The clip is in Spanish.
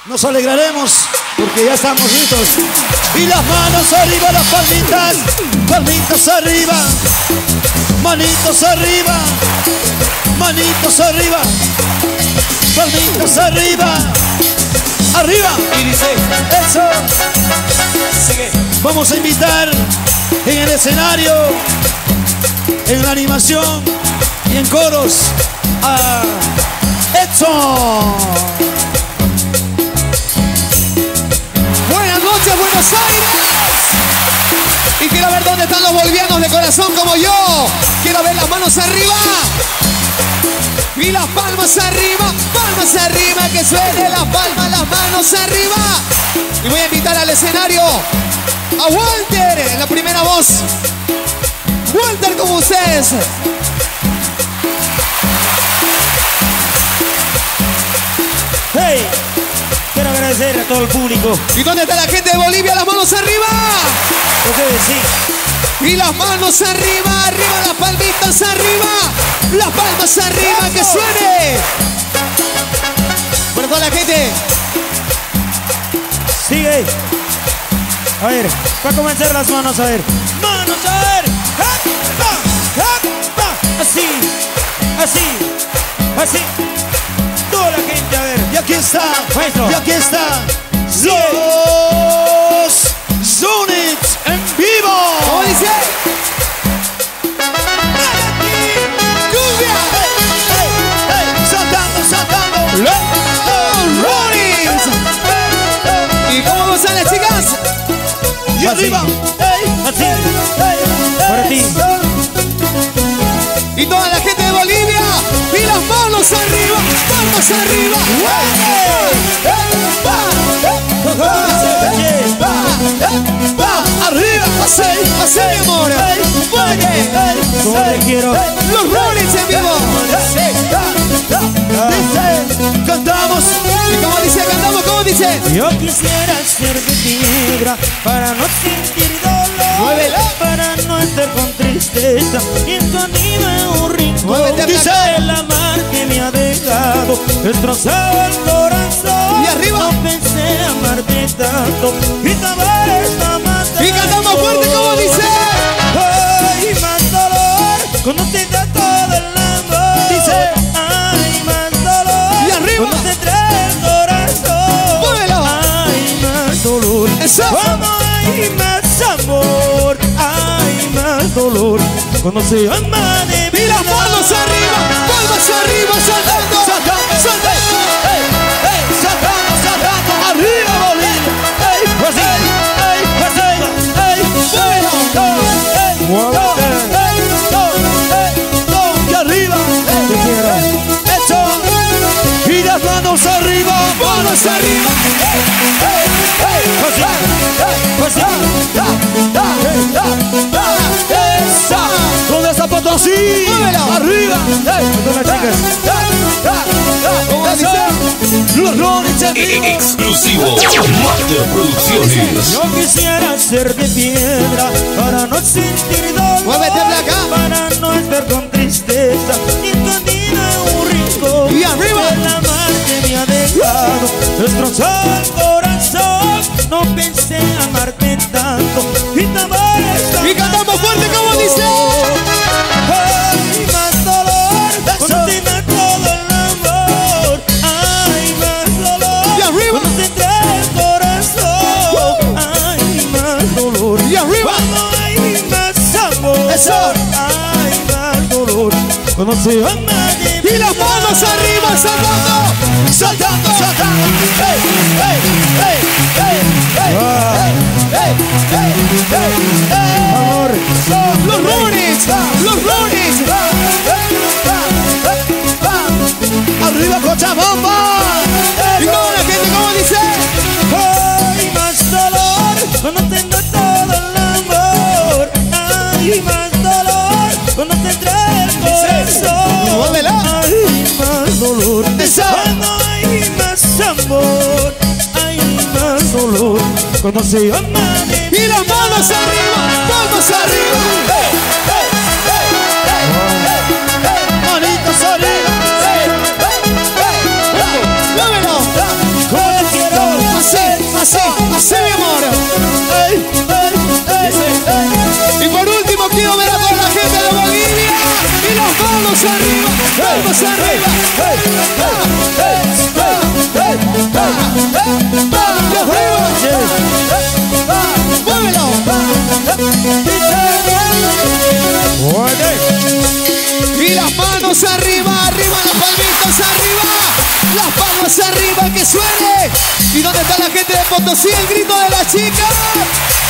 Nos alegraremos porque ya estamos listos. Y las manos arriba, las palmitas. Palmitas arriba. Manitos arriba. Manitos arriba. Palmitas arriba. Arriba. Y dice, eso. sigue. Vamos a invitar en el escenario, en la animación y en coros a Edson. Buenas noches, Buenos Aires. Y quiero ver dónde están los bolivianos de corazón como yo. Quiero ver las manos arriba. Y las palmas arriba, que suene las palmas, las manos arriba. Y voy a invitar al escenario a Walter en la primera voz. Walter, como ustedes. Hey, quiero agradecer a todo el público. ¿Y dónde está la gente de Bolivia? Las manos arriba. Ustedes sí. Y las manos arriba, arriba, las palmitas arriba. Las palmas arriba, que suene. Bueno, toda la gente. Sigue. A ver, va a comenzar las manos, a ver. Manos, a ver. Así, así, así. Toda la gente, a ver. Y aquí está, maestro. Y aquí está. Los Zunits en vivo. ¿Cómo dice? ¡Cumbia! Hey, saltando, saltando. ¡Los Rollins! ¿Y cómo gozan las chicas? Y arriba. Hey, así. Hey, para ti. Y toda la gente de Bolivia. Y las manos arriba, palmas arriba. Arriba, Así, así, mi amor. como te quiero. Los Rollins en vivo. Dice, cantamos. ¿Y cómo dice? Cantamos, ¿cómo dice? Yo quisiera ser de piedra para no sentir dolor, Muévela. para no estar con tristeza y en tu anima un rincón. Muévete, Dice Blanca. el amar que me ha dejado destrozado el corazón. Y arriba. No pensé amarte tanto y te amar está matando. Y cantamos fuerte, ¿cómo dice? Ay, más dolor cuando te da todo el amor. Dice, ay, más dolor Y arriba. cuando te trae el corazón. Muévelo. Ay, más dolor. Eso. Cuando hay más amor. Ay, más dolor cuando se ama de vida. Y las manos arriba, saltando, saltando. Hey, hey, saltando, saltando. Arriba, Bolivia. Hey, así. Hey, así. Hey, muévete. Y arriba. Te quiero. Eso. Y las manos arriba. Manos arriba. ¿Dónde está Potosí? Muévelo. Arriba. ¿Dónde las chicas? ¿Cómo dice? Los Rollins en vivo. Exclusivo Master Producciones. Yo quisiera ser de piedra para no sentir dolor, Muévete, Blanca. para no estar con tristeza y en tu anima un rincón. Y arriba. El amar que me ha dejado destrozado el corazón. No pensé amarte tanto y te amar está Y cantamos fuerte, ¿cómo dice? Ay, más dolor cuando te da todo el amor. Ay, más dolor Y arriba. cuando te trae el corazón. Ay, más dolor. Y arriba. Cuando hay más amor. Eso. Ay, más dolor cuando se ama de Y las manos arriba, saltando. Hey, hey, hey, hey, hey, hey, hey. Amor. Los Rollins. Arriba Cochabamba. Y toda la gente, ¿cómo dice? Ay, más dolor cuando tengo todo el amor. Ay, más dolor cuando te trae el corazón. Muévela. Ay, más dolor Eso. cuando hay más amor. Ay, más dolor cuando se ama de Y las manos arriba, palmas arriba. manitos arriba. Muévelo. Como te quiero. manos arriba, manos arriba. Manos arriba. Muévelo. Y las manos arriba, arriba, las palmitas arriba. Las palmas arriba, que suene. ¿Y dónde está la gente de Potosí? El grito de las chicas.